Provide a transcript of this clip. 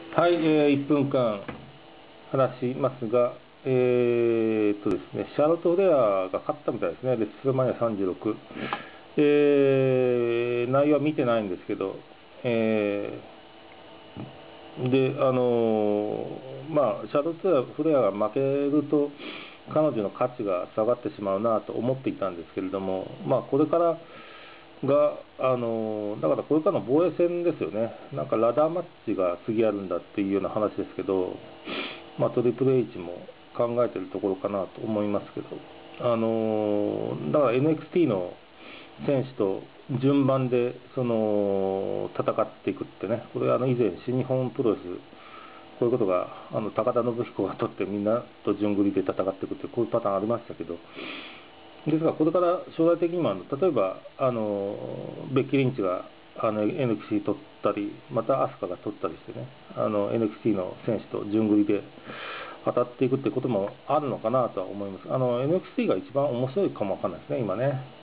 はい、1分間話しますが、ですね、シャーロット・フレアが勝ったみたいですね、レッスルマニア36。内容は見てないんですけど、で、シャーロット・フレアが負けると、彼女の価値が下がってしまうなと思っていたんですけれども、これからが、だからこれからの防衛戦ですよね、なんかラダーマッチが次あるんだっていうような話ですけど、トリプル H も考えてるところかなと思いますけど、だから NXT の選手と順番で戦っていくってね、これ以前、新日本プロレス、こういうことが高田信彦が取ってみんなと順繰りで戦っていくって、こういうパターンありましたけど、ですが、これから将来的にも例えばベッキー・リンチがNXT 取ったり、またアスカが取ったりしてね、NXT の選手と順繰りで当たっていくってこともあるのかなとは思います。NXT が一番面白いかもわかんないですね、今ね。